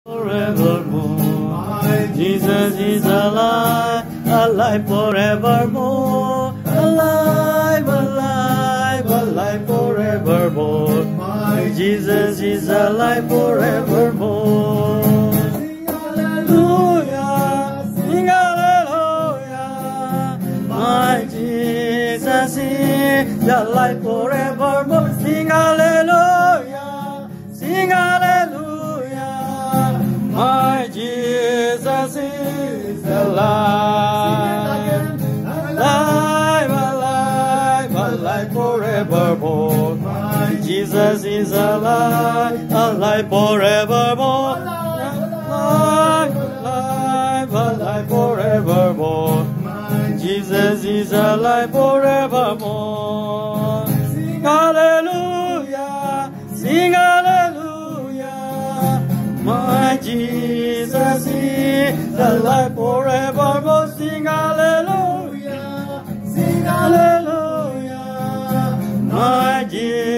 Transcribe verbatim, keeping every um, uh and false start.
Forevermore, Jesus is alive, alive forevermore, alive, alive, alive forevermore. My Jesus is alive forevermore. Sing hallelujah, sing hallelujah. My Jesus is alive forevermore. Sing hallelujah, sing hallelujah. My Jesus is alive, alive, alive, alive forevermore. My Jesus is alive, alive forevermore. Alive, alive, alive forevermore. My Jesus is alive forevermore. Sing hallelujah, sing hallelujah. My Jesus is alive forevermore. Sing hallelujah, sing hallelujah. My Jesus